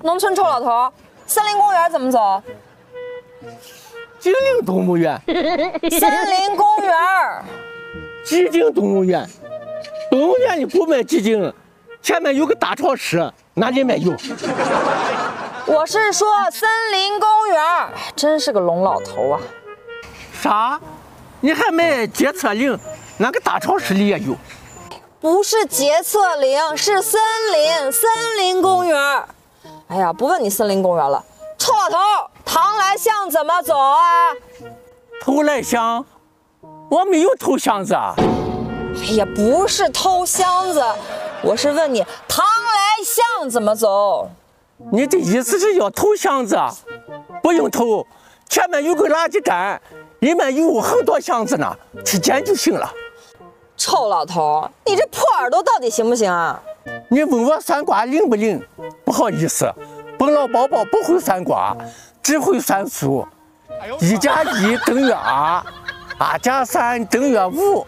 农村臭老头，森林公园怎么走？ 吉林动物园。 森林公园。 吉林动物园。动物园里不卖鸡精，前面有个大超市，那里面有。 我是说森林公园，真是个聋老头啊！ 啥？你还买洁厕灵？那个大超市里也有。 不是洁厕灵，是森林公园。哎呀，不问你森林公园了。臭老头，唐来巷怎么走啊？ 偷来巷？我没有偷箱子啊。 哎呀，不是偷箱子，我是问你唐来巷怎么走。 你的意思是要偷箱子啊？不用偷，前面有个垃圾站，里面有很多箱子呢，去捡就行了。 臭老头，你这破耳朵到底行不行啊？ 你问我算卦灵不灵？不好意思，本老宝宝不会算卦，只会算数。1加1等于2，2加3等于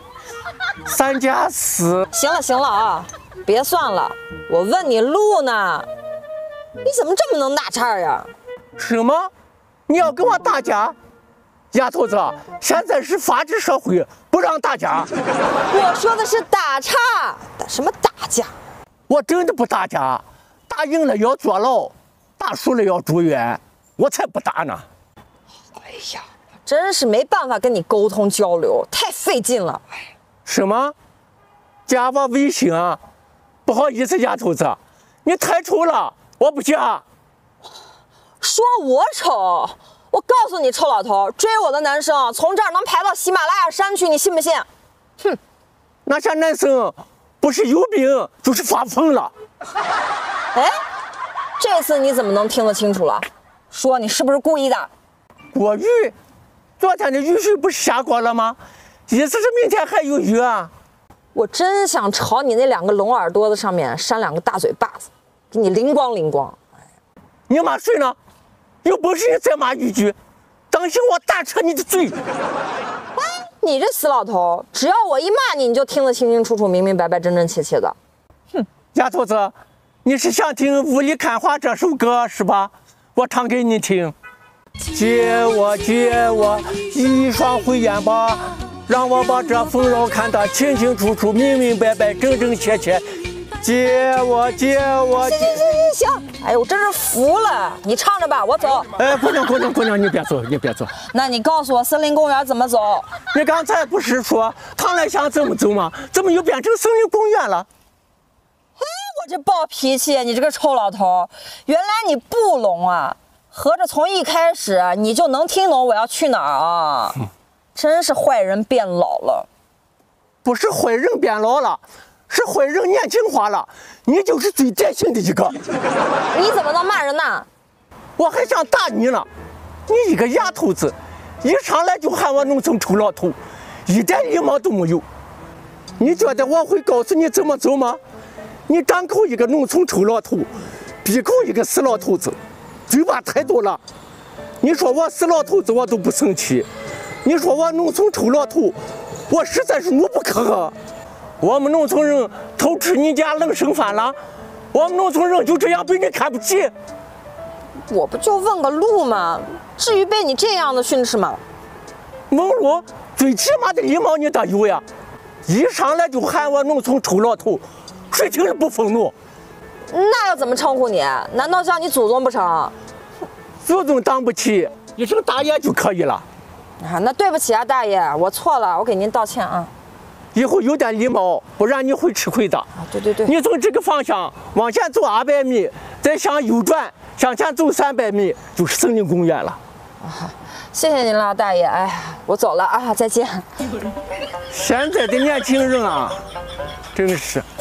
5，3加4。 行了啊，别算了，我问你路呢。你怎么这么能打岔呀？ 什么？你要跟我打架？丫头子，现在是法治社会，不让打架。 我说的是打岔，打什么打架？ 我真的不打架，打赢了要坐牢，打输了要住院，我才不打呢。 哎呀，真是没办法跟你沟通交流，太费劲了。 什么？加我微信啊？不好意思，丫头子，你太丑了，我不加。 说我丑？我告诉你，臭老头，追我的男生从这儿能排到喜马拉雅山去，你信不信？哼， 那些男生不是有病就是发疯了。 哎，这次你怎么能听得清楚了？说你是不是故意的？ 过雨？昨天的雨水不是下过了吗？意思是明天还有雨啊。 我真想朝你那2个聋耳朵子上面扇2个大嘴巴子，给你灵光灵光。 你骂谁呢？有本事你再骂一句，当心我打扯你的嘴。 哎，你这死老头，只要我一骂你，你就听得清清楚楚、明明白白、真真切切的。 哼，丫头子，你是想听《雾里看花》这首歌是吧？我唱给你听。借我一双慧眼吧，让我把这丰饶看得清清楚楚、明明白白、真真切切。借我。 行，哎呦，我真是服了！你唱着吧，我走。 哎，姑娘，你别走。 那你告诉我森林公园怎么走？ 你刚才不是说唐来巷怎么走吗？怎么又变成森林公园了？ 哎，我这暴脾气，你这个臭老头！原来你不聋啊？合着从一开始你就能听懂我要去哪儿啊？真是坏人变老了。 不是坏人变老了。是坏人年轻化了，你就是最典型的一个。 你怎么能骂人呢？ 我还想打你呢！你一个丫头子，一上来就喊我农村臭老头，一点礼貌都没有。你觉得我会告诉你怎么走吗？你张口一个农村臭老头，闭口一个死老头子，嘴巴太多了。你说我死老头子我都不生气，你说我农村臭老头，我实在是怒不可遏。我们农村人偷吃你家冷剩饭了，我们农村人就这样被你看不起？ 我不就问个路吗？至于被你这样的训斥吗？ 问路最起码的礼貌你得有呀！一上来就喊我农村臭老头，谁听着不愤怒？ 那要怎么称呼你？难道叫你祖宗不成？ 祖宗当不起，一声大爷就可以了。 啊，那对不起啊，大爷，我错了，我给您道歉啊。 以后有点礼貌，不然你会吃亏的。 对， 你从这个方向往前走200米，再向右转，向前走300米，就是森林公园了。 谢谢您了，大爷。哎，我走了啊，再见。 现在的年轻人啊，真是。